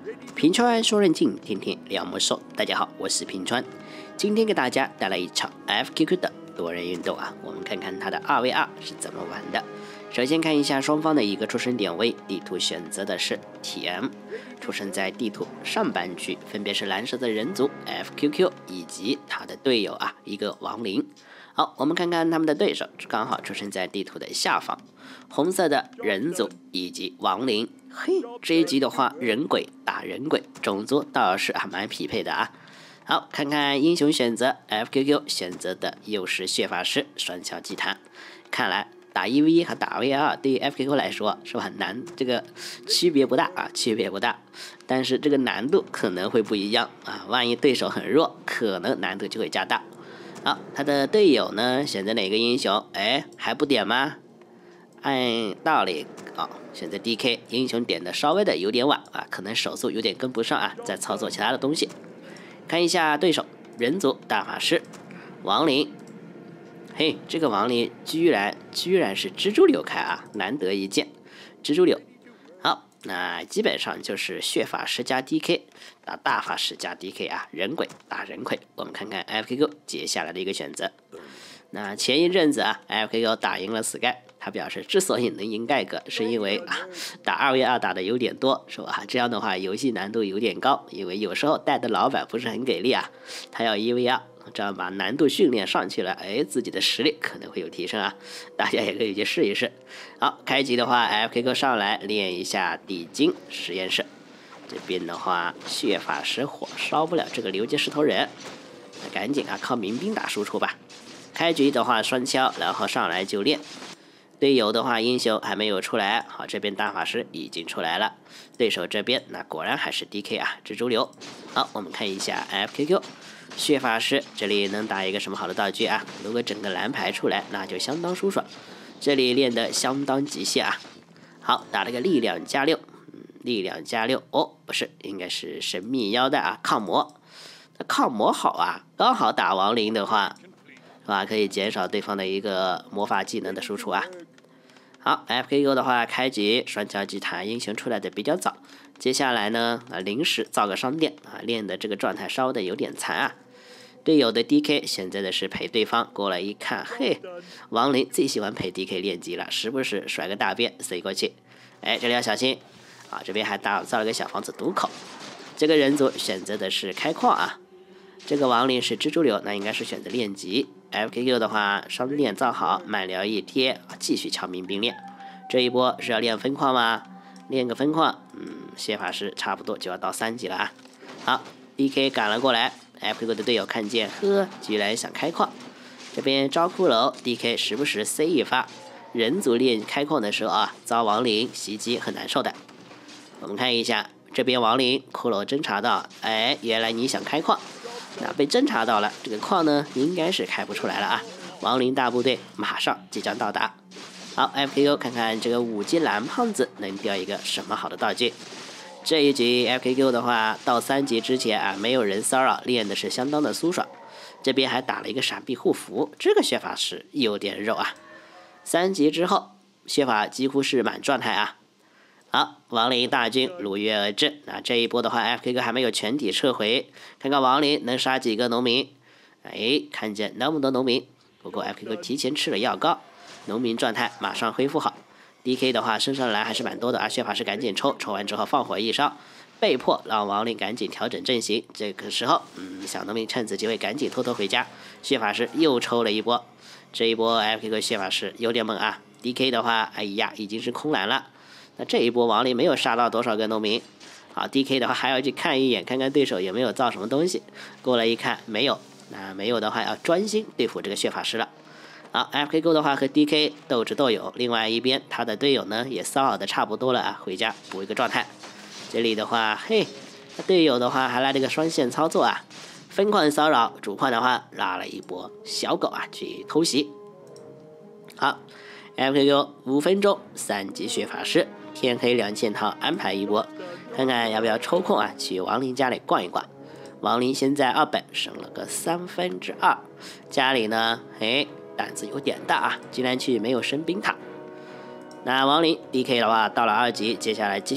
平川说任性，天天聊魔兽。大家好，我是平川，今天给大家带来一场 FQQ 的多人运动啊，我们看看它的2v2是怎么玩的。首先看一下双方的一个出生点位，地图选择的是 TM， 出生在地图上半区，分别是蓝色的人族 FQQ 以及他的队友啊，一个亡灵。好，我们看看他们的对手，刚好出生在地图的下方，红色的人族以及亡灵。嘿，这一局的话，人鬼打人鬼，种族倒是蛮匹配的啊。好，看看英雄选择 FQQ 选择的又是血法师双敲祭坛，看来打1v1和打2v2对于 FQQ 来说是吧，这个区别不大啊，区别不大，但是这个难度可能会不一样啊，万一对手很弱，可能难度就会加大。好，他的队友呢选择哪个英雄？哎，还不点吗？按道理选择 DK 英雄点的稍微的有点晚啊，可能手速有点跟不上啊，在操作其他的东西。看一下对手，人族大法师亡灵，嘿，这个亡灵居然是蜘蛛流开啊，难得一见蜘蛛流。好，那基本上就是血法师加 DK 打大法师加 DK 啊，人鬼打人鬼。我们看看 FQQ 接下来的一个选择。那前一阵子啊 FQQ 打赢了 Sky， 他表示之所以能赢盖哥，是因为打2v2打的有点多，是吧？这样的话游戏难度有点高，因为有时候带的老板不是很给力啊，他要1v2，这样把难度训练上去了，哎，自己的实力可能会有提升啊，大家也可以去试一试。好，开局的话 FQQ 上来练一下地精实验室，这边的话血法师火烧不了这个流阶石头人，那赶紧靠民兵打输出吧。开局的话双敲，然后上来就练。队友的话英雄还没有出来，好，这边大法师已经出来了。对手这边那果然还是 DK 啊，蜘蛛流。好，我们看一下 FQQ 血法师这里能打一个什么好的道具啊？如果整个蓝牌出来，那就相当舒爽。这里练的相当极限啊。好，打了个力量加6，力量加6哦，不是，应该是神秘腰带啊，抗魔。那抗魔好啊，刚好打亡灵的话。可以减少对方的一个魔法技能的输出啊。好 ，FQQ 的话，开局双敲祭坛英雄出来的比较早，接下来呢临时造个商店啊，练的这个状态稍微的有点残啊。队友的 DK 选择的是陪对方，过来一看，嘿，亡灵最喜欢陪 DK 练级了，时不时甩个大鞭塞过去，哎，这里要小心啊！这边还造了个小房子堵口。这个人族选择的是开矿啊，这个亡灵是蜘蛛流，那应该是选择练级。FQQ 的话，商店造好，慢疗一贴，继续敲民兵练。这一波是要练分矿吗？练个分矿，血法师差不多就要到3级了啊。好 ，DK 赶了过来 ，FQQ 的队友看见，呵，居然想开矿。这边招骷髅 ，DK 时不时塞一发。人族练开矿的时候啊，遭亡灵袭击很难受的。我们看一下这边亡灵骷髅侦查到，哎，原来你想开矿。那被侦查到了，这个矿呢应该是开不出来了啊！亡灵大部队马上即将到达。好 ，FQQ 看看这个5级蓝胖子能掉一个什么好的道具。这一局 FQQ 的话，到3级之前啊，没有人骚扰，练的是相当的舒爽。这边还打了一个闪避护符，这个血法师有点肉啊。3级之后，血法几乎是满状态啊。好，亡灵大军如约而至。那这一波的话 ，FQQ 还没有全体撤回，看看亡灵能杀几个农民。哎，看见那么多农民，不过 FQQ 提前吃了药膏，农民状态马上恢复好。DK 的话身上蓝还是蛮多的啊，血法师赶紧抽完之后放火一烧，被迫让亡灵赶紧调整阵型。这个时候，小农民趁此机会赶紧偷偷回家。血法师又抽了一波，这一波 FQQ 血法师有点猛啊。DK 的话，哎呀，已经是空蓝了。那这一波亡灵没有杀到多少个农民，好 ，DK 的话还要去看一眼，看看对手有没有造什么东西。过来一看没有，那没有的话要专心对付这个血法师了。好 ，FQQ 的话和 DK 斗智斗勇，另外一边他的队友呢也骚扰的差不多了啊，回家补一个状态。这里的话，嘿，他队友的话还来了个双线操作啊，分矿骚扰，主矿的话拉了一波小狗啊去偷袭。好 ，FQQ 5分钟3级血法师。天黑2件套安排一波，看看要不要抽空啊去亡灵家里逛一逛。亡灵现在2本省了个2/3，家里呢，胆子有点大啊，竟然去没有升冰塔。那亡灵 DK 的话到了2级，接下来继续练。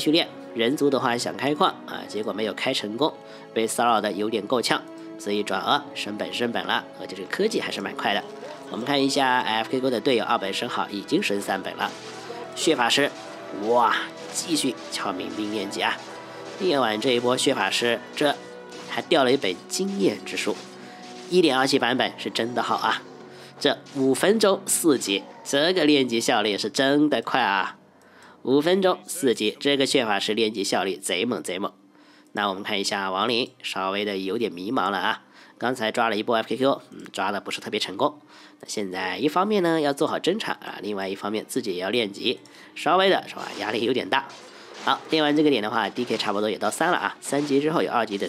人族的话想开矿啊，结果没有开成功，被骚扰的有点够呛，所以转而升本了，而且这个科技还是蛮快的。我们看一下 FK 哥的队友2本升好，已经升3本了。血法师，哇，继续敲民兵练级啊！练完这一波血法师，这还掉了一本经验之书，1.27版本是真的好啊！这5分钟4级，这个练级效率是真的快啊！5分钟4级，这个血法师练级效率贼猛。那我们看一下亡灵，稍微的有点迷茫了啊。刚才抓了一波 FKQ，抓的不是特别成功。那现在一方面呢要做好侦查啊，另外一方面自己也要练级，稍微的是吧，压力有点大。好，练完这个点的话 ，DK 差不多也到3了啊，3级之后有2级的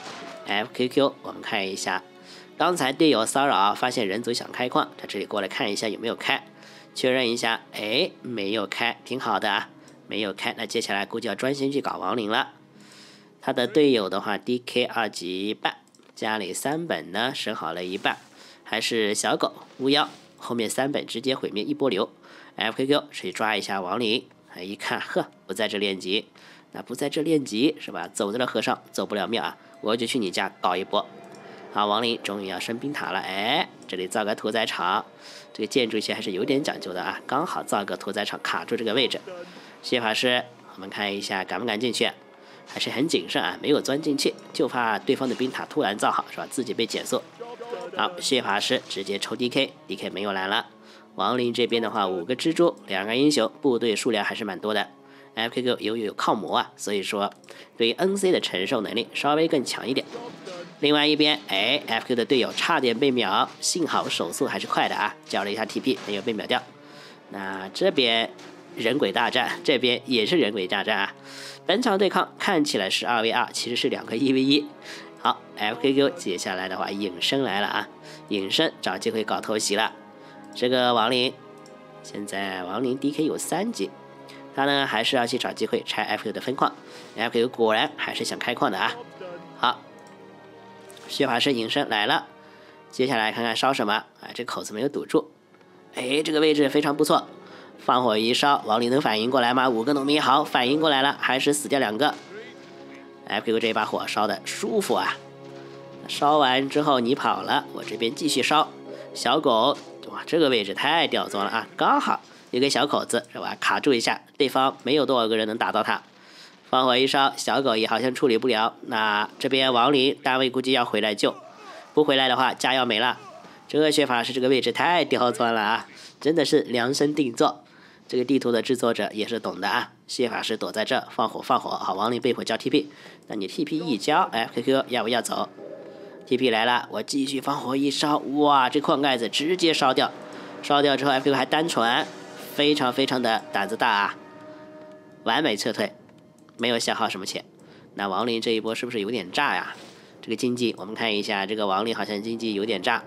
C。FKQ 我们看一下，刚才队友骚扰，发现人族想开矿，他这里过来看一下有没有开，确认一下，哎，没有开，挺好的啊，没有开。那接下来估计要专心去搞亡灵了。他的队友的话 ，DK 2级半。家里3本呢升好了一半，还是小狗巫妖，后面3本直接毁灭一波流。FKQ 去抓一下亡灵，一看呵不在这练级，那不在这练级是吧？走着了和尚走不了庙啊，我就去你家搞一波。好，亡灵终于要升冰塔了，哎，这里造个屠宰场，这个建筑线还是有点讲究的啊，刚好造个屠宰场卡住这个位置。血法师，我们看一下敢不敢进去。还是很谨慎啊，没有钻进去，就怕对方的冰塔突然造好是吧？自己被减速。好，血法师直接抽 DK 没有蓝了。亡灵这边的话，5个蜘蛛，2个英雄，部队数量还是蛮多的。FKQ 由于有抗魔啊，所以说对于 NC 的承受能力稍微更强一点。另外一边，哎 ，FKQ 的队友差点被秒，幸好手速还是快的啊，交了一下 TP 没有被秒掉。那这边人鬼大战，这边也是人鬼大战啊。本场对抗看起来是2v2，其实是2个1v1。好 ，FKQ 接下来的话隐身来了啊，隐身找机会搞偷袭了。这个亡灵，现在亡灵 DK 有3级，他呢还是要去找机会拆 FKQ 的分矿。FKQ 果然还是想开矿的啊。好，血法师隐身来了，接下来看看烧什么啊？这口子没有堵住，哎，这个位置非常不错。放火一烧，亡灵能反应过来吗？5个农民好，反应过来了，还是死掉2个。FKQ 这把火烧的舒服啊！烧完之后你跑了，我这边继续烧。小狗，哇，这个位置太刁钻了啊！刚好有个小口子是吧？卡住一下，对方没有多少个人能打到他。放火一烧，小狗也好像处理不了。那这边亡灵单位估计要回来救，不回来的话家要没了。这个血法师这个位置太刁钻了啊！真的是量身定做。这个地图的制作者也是懂的啊，血法师躲在这放火，好，亡灵被迫交 TP， 那你 TP 一交，哎 ，QQ 要不要走 ？TP 来了，我继续放火一烧，哇，这矿盖子直接烧掉，烧掉之后 FQ 还单传，非常的胆子大啊，完美撤退，没有消耗什么钱。那亡灵这一波是不是有点炸呀？这个经济我们看一下，这个亡灵好像经济有点炸，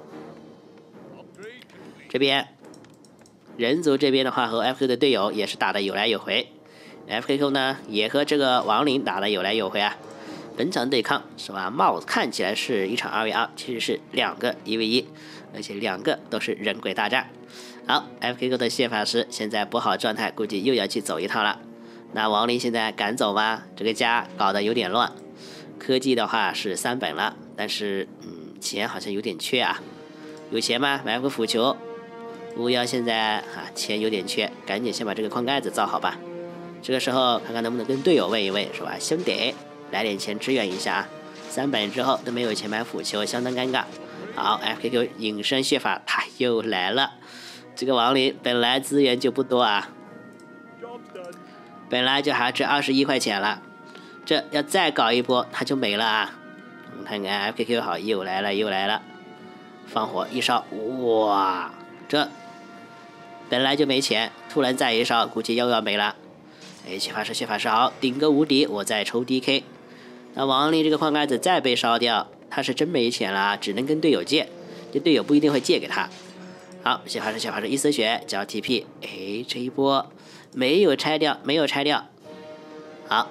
这边。人族这边的话和 FQ 的队友也是打的有来有回 ，FKQ 呢也和这个亡灵打的有来有回啊。本场对抗是吧？貌看起来是一场2v2，其实是2个1v1，而且2个都是人鬼大战。好 ，FKQ 的血法师现在不好状态，估计又要去走一趟了。那亡灵现在敢走吗？这个家搞得有点乱。科技的话是3本了，但是钱好像有点缺啊。有钱吗？买个腐球。巫妖现在钱有点缺，赶紧先把这个矿盖子造好吧。这个时候看看能不能跟队友问一问，是吧？兄弟，来点钱支援一下啊！3本之后都没有钱买腐球，相当尴尬。好 ，FKQ 隐身血法他又来了。这个亡灵本来资源就不多啊，本来就还值21块钱了，这要再搞一波他就没了啊！我们看看 FKQ 好，又来了，放火一烧，哇，这。本来就没钱，突然再一烧，估计又要没了。哎，血法师好，顶个无敌，我再抽 DK。那亡灵这个矿盖子再被烧掉，他是真没钱了，只能跟队友借，这队友不一定会借给他。好，血法师一丝血交 TP， 哎，这一波没有拆掉。好，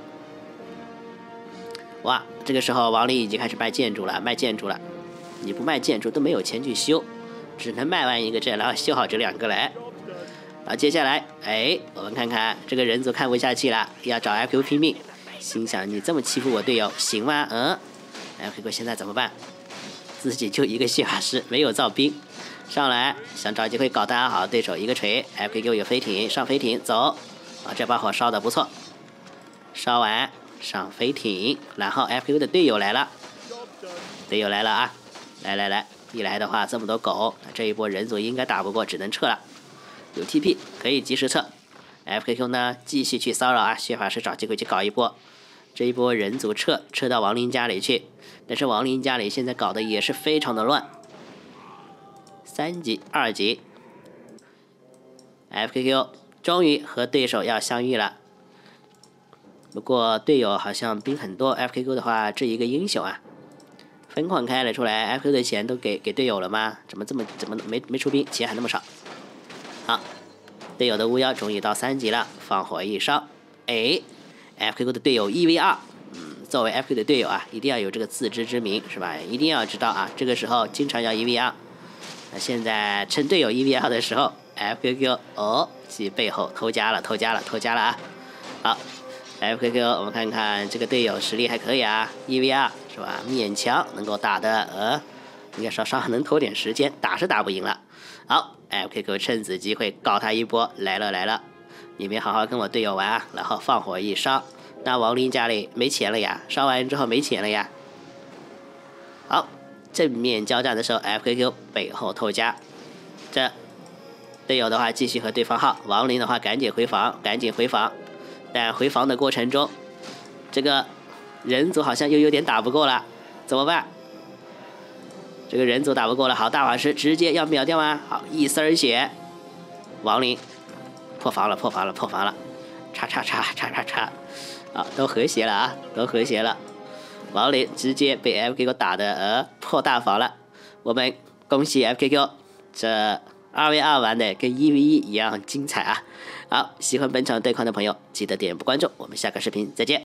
哇，这个时候亡灵已经开始卖建筑了，你不卖建筑都没有钱去修，只能卖完一个这，然后修好这2个来。 然后接下来，哎，我们看看这个人族看不下去了，要找 FQ 拼命，心想你这么欺负我队友，行吗？FQ 现在怎么办？自己就一个血法师，没有造兵，上来想找机会搞他，好，对手一个锤 ，FQ 有飞艇，上飞艇走，啊，这把火烧的不错，烧完上飞艇，然后 FQ 的队友来了，啊，来，一来的话这么多狗，这一波人族应该打不过，只能撤了。有 TP 可以及时撤 ，FQQ 呢继续去骚扰啊，血法师找机会去搞一波，这一波人族撤到亡灵家里去，但是亡灵家里现在搞的也是非常的乱，3级2级 ，FQQ 终于和对手要相遇了，不过队友好像兵很多 ，FQQ 的话这一个英雄啊，分矿开了出来 ，FQQ 的钱都给队友了吗？怎么没出兵，钱还那么少？好，队友的巫妖终于到3级了，放火一烧，哎 ，FQQ 的队友1v2，作为 FQQ 的队友啊，一定要有这个自知之明，是吧？一定要知道啊，这个时候经常要1v2。那现在趁队友1v2的时候 ，FQQ 去背后偷家了啊！好 ，FQQ 我们看看这个队友实力还可以啊，1v2是吧？勉强能够打的，应该稍稍能拖点时间，打是打不赢了。好 ，FQQ 趁此机会搞他一波，来了，你别好好跟我队友玩啊！然后放火一烧，那亡灵家里没钱了呀，烧完之后没钱了呀。好，正面交战的时候 ，FQQ 背后偷家，这队友的话继续和对方耗，亡灵的话赶紧回防，但回防的过程中，这个人族好像又有点打不过了，怎么办？这个人族打不过了，好，大法师直接要秒掉吗？好，一丝血，亡灵破防了，叉，好，都和谐了，亡灵直接被 FQQ 打的破大防了，我们恭喜 FQQ， 这2v2玩的跟1v1一样精彩啊！好，喜欢本场对抗的朋友记得点关注，我们下个视频再见。